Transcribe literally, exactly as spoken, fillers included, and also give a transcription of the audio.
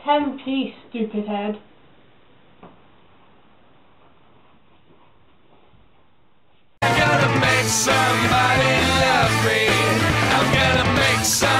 ten p, stupid head. I'm gonna make somebody love me. I'm gonna make somebody